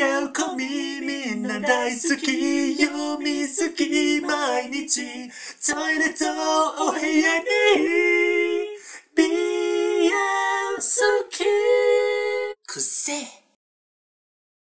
BL コミみんな大好き読み過ぎ毎日トイレとお部屋に BL 好きくせえ